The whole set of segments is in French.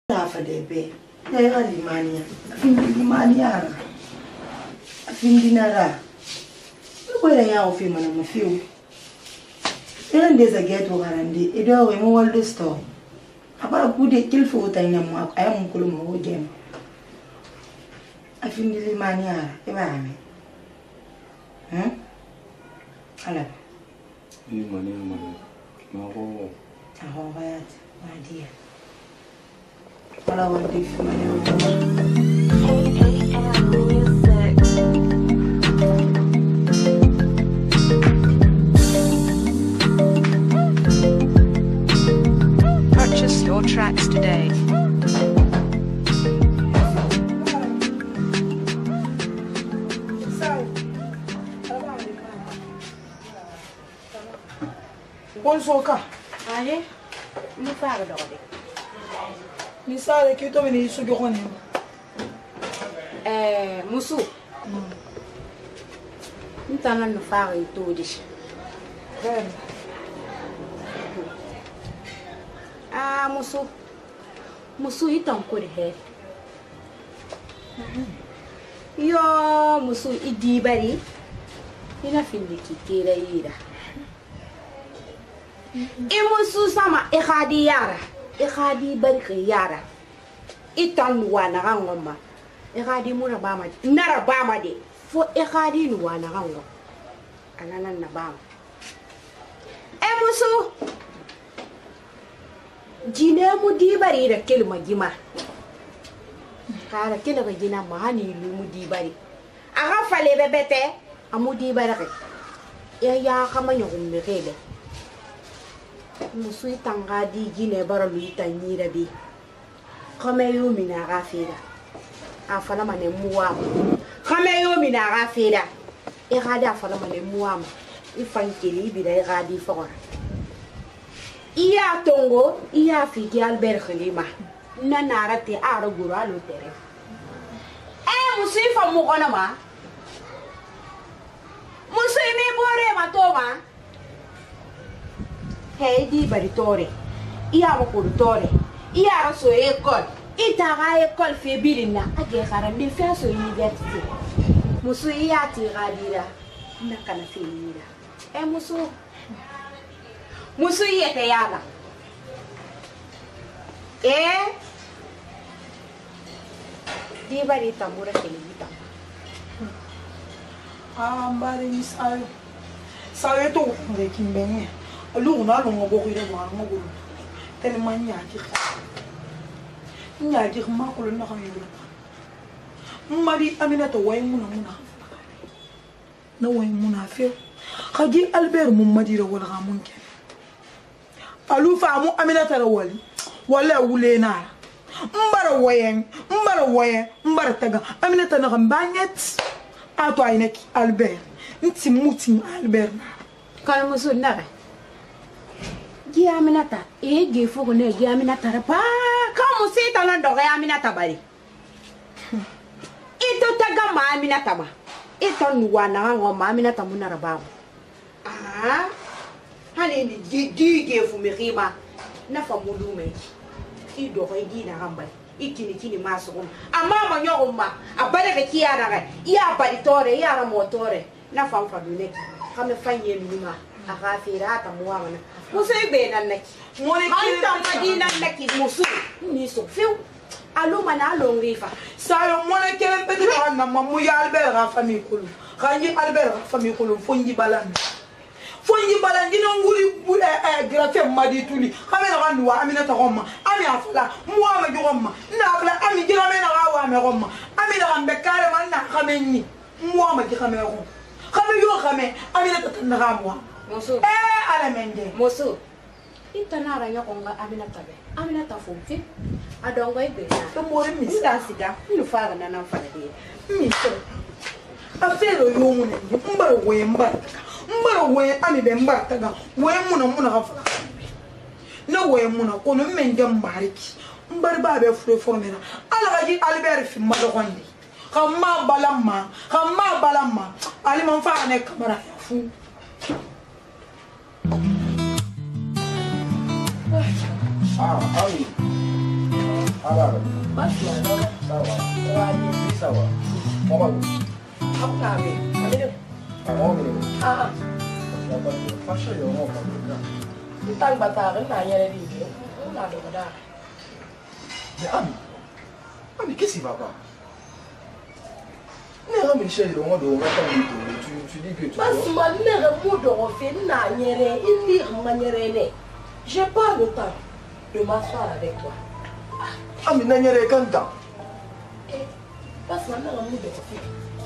Rafa debe, ya limania, limania, nara. Where I am film and I'm a few. Then there's a get over and the door we move all the store. About good kill for what I am Columbo game. I think the limania, ever. Huh? Hello. Nouveau. Oh, my dear. All I want is my Purchase your tracks today. Bonsoka. Allez, nous parlons d'ordre. Ni sale que tu veni su gihoni. Musu. Ntana no fara itu dish. Musu. Musu itan ko de he. Yo, musu idi bari. Ina finde ki tera ira. Musu sama ikhadi yara. Ikhadi barki yara. Itan wana ngoma. Ikhadi mura bama. Nara bama de. Fo ikhadi wana ngoma. Anana na bama. Musu. Jine mu di bari da kelma gima. Kara kelma gina mahani lu mu di bari. Aga fale bebete amu di bari. Ya kama nyogum mekele. Musu itanga di Guinée baralu itanyira bi. Kame yo mina gafira. Afala mane muwama. Kame yo mina gafira. Irada afala mane muwama. Ifankeli bi da iradi fora. Iya tongo, iya fiki Albert Khalima. Na narate ara gura lo tere. Musu ifa mukona ma. Musu ime bore ma toma. Hey di baritore, iya mokurutore, iya raso ekol, itaga ekol febilina, age karande fiaso university. Musu iya tiradira, nakana filira. Musu iya teyala. Di barita mura kelita. Mbari ni sayo. Sayo to kimbenye. Luna lungo bokire mwango gulu tele manyaki nyaki makulu na kamilu mari aminata way muna na way muna fe khaji albert mumadira wala gamunke alu faamu aminata rawali wala wulena mbara wayen mbara taga aminata na gambanyet ato ayneki albert nti mutin albert kan musu na Giaminata, gifu ne giaminata pa kamu sita na doga aminata bari. Ito taga ma aminata ma. Ito nuwana ngoma aminata munara babu. Hani ni gifu mirima na famulume. I doga gina gambali. Ikini masugum. Amama nyoguma abale ke kiara ga. Iya baritore iya motore na famfadune. Kame fanye minima. Akafira tamuamana. Musu bena naki. Anta madina naki musu. Ni so fiu. Aluma na longifa. Sayo mona kelen peti na mamu ya Albert ga famille kulu. Kanji Albert ga famille kulu fonji balan. Fonji balan dino nguri grafe madi tuli. Kame na kandu wa amina ta gomma. Ami afala muama jogomma. Na bla ami jira mena ga wa me gomma. Ami na gambe kare man na kame ni. Muama ji kame go. Kame yo kame amina ta na gamwa. Musu. Ala mende. Musu. Itanara nyokonga aminata be. Aminata fumfi. Adongo ibe. To mori mi Nda sida. Nufara na namfara de. mi so. Afero yo mun mbara we mbara. Mbara we ami be mbara taga. We muna gafa. Na we muna kono mende mbariki. Mbara ba be fure formera. Ala gaji Albert fi madogondi. Kama balamma. Ali man fa ne kamera fu. Ah, Ali. Alors, Basi na ça va. wali. Ça va. On va. Hakuna be. Amene. On va. Ah. Franchement, on va. Ntang batare na yere di. On a do da. Mais Ami, qu'est-ce qui va pas? Mais Michel, tu dis que tu Basi ma nere mudo refe na yere ili maniere ne. J'ai pas le temps de m'asseoir avec toi. Ami, n'anyere kanta. Basi ma nere mudo refe.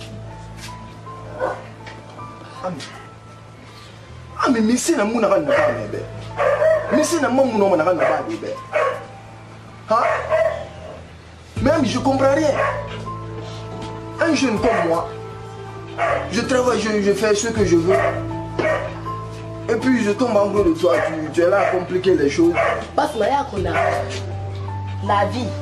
Ami, misi na muna kan na ba bebe. Misi na mamu no na kan na ba bebe. Hein? Mais Ami, je comprends rien. Un jeune comme moi, je travaille, je fais ce que je veux. Et puis je tombe amoureux de toi, tu es là à compliquer les choses. Parce que la vie,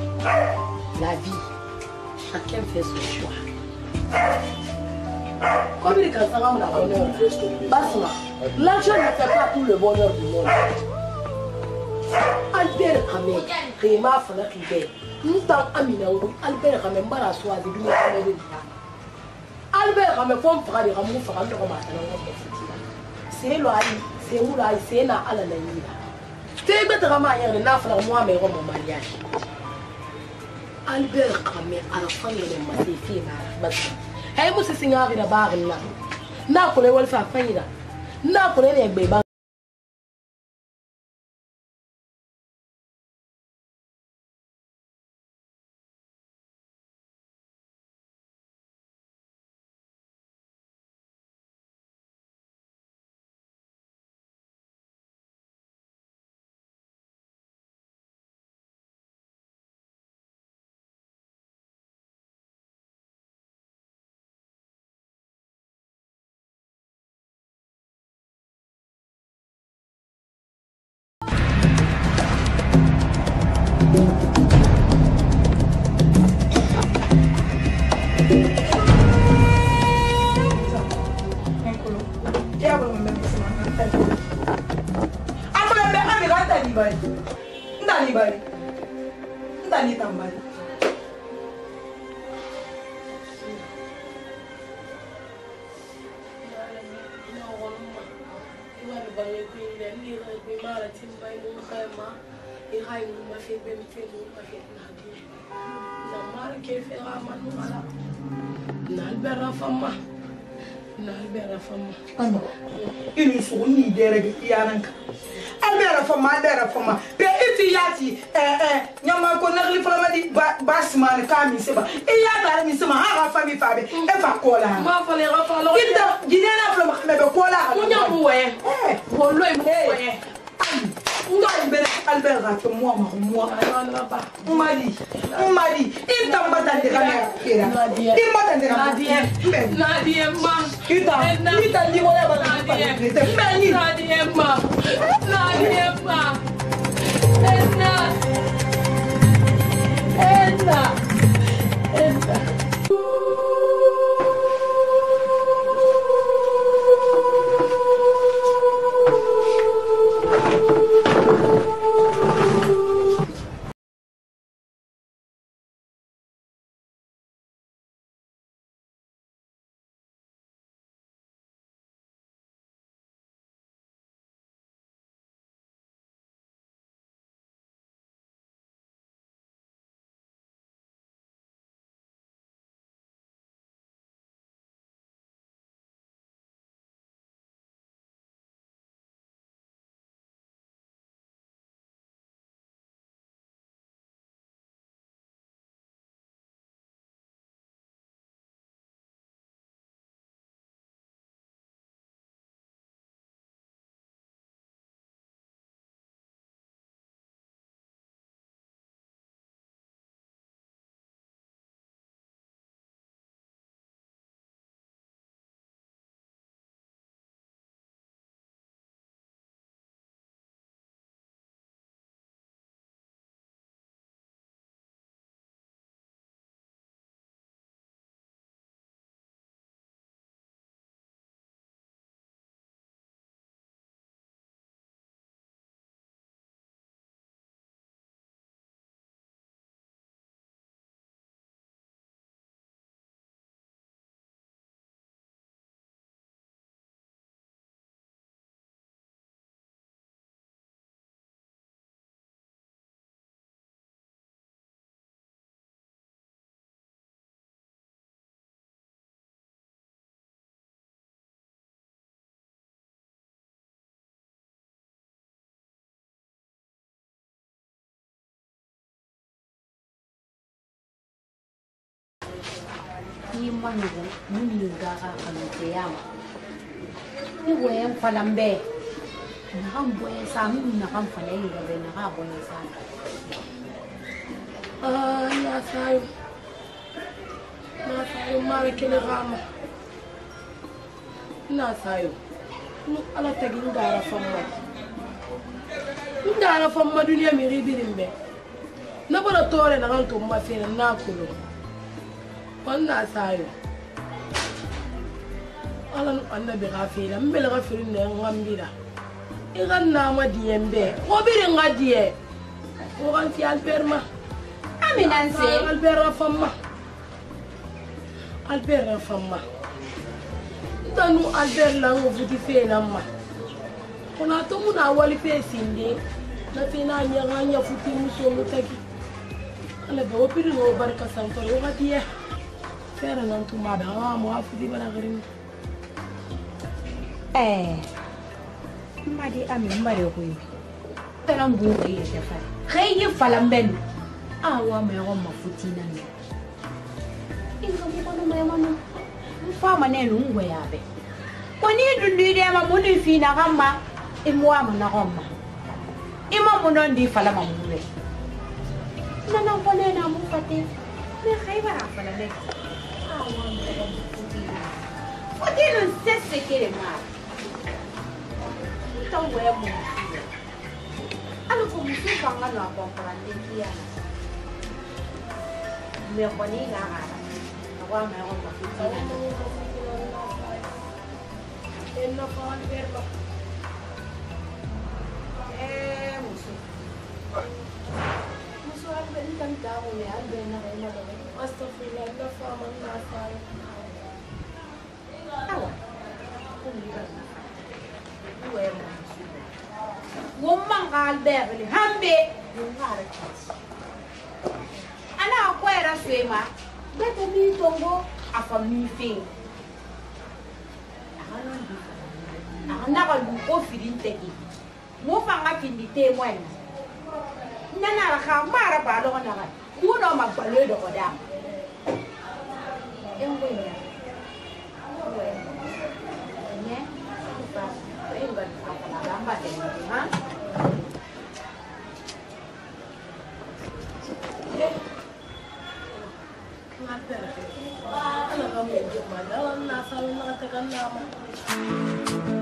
chacun fait son choix. Comme les cancereux ont la bonheur, Basma, l'argent ne fait pas tout le bonheur du monde. Albert Kamé, Réma Falakibé, nous t'en aminaou, Albert Kamé, Barassoa, de Guinée. Albert Kamé, femme fera des rameaux, fera le roman. C'est l'oreille, c'est où là, c'est là à la ligne. C'est bête ramayer de nafla, moi, mais mon mariage. Albert Kamé, à la fin de ma fille, hey, moi, c'est signal de la barre là. N'a pas le welfare, n'a pas les bébés. Il faut ni derrière Yananka. Albert Fama, Petit Yati, Yaman Connery Flamadi, Bassman, Kami Seba, et Yata Missima, Hara famille Fabi, et Facola. Ma fallait refaire le Guinéen from Cola, Mounoué, Albert Rato, moi, on m'a dit, il t'a battu de caméra. Il m'a dit, Nadia, il t'a dit, i manugo mun ga ka kan yama ni goyen falambe na kan boye sa mun na kan falayi ga be na ka boye sa na sayo mara kele gama na sayo nu ala tagi ngara famma duniya mi ribirimbe na bara tore na kan to ma fere na kulo wannan sayo ala nu annabi gafira mbele gafirin ne ngambira igan na ma diyembe ko birin ngadiye ko kan fi alperma aminanse albert famma danu albert lango futi fe namma kona to muna wali fe sinde na fe na nya futi muso mutaki ala be opiri no barka santo o gadiye fera nan tuma da mo afuti bana garin madi ami mbare ko yi tanan bu ko yi ta fa kai falamben awa me ko mafuti nan inga mu ko me manu fama ne lungwe yabe koni dundi de ma muni fina kama imwa mana kama ima munon di fala mamule nana ko ne na mu fate me khayba fala le awa me ko futi no sesse kere ma tongwe mu alo ko mu fanga no comprendre kia me koni ga wa me ko futi enno ko alberba musu albe tan tawo ya albe na ga ma ga astaghfirullah la fama na sai awa ko mi ga we mo wo man ga alberba hambe yo ngara ana ko era suema bete mi tongo afa mi fe ana ko du ko firinte ki mo fanga findi te mwen nana la kha mara ba lo na ga mo no ma ba le do ko da engo ya ne ba engo na ba ba de ha Ana kamu yang jumpa dalam nasa lu nak tekan nama.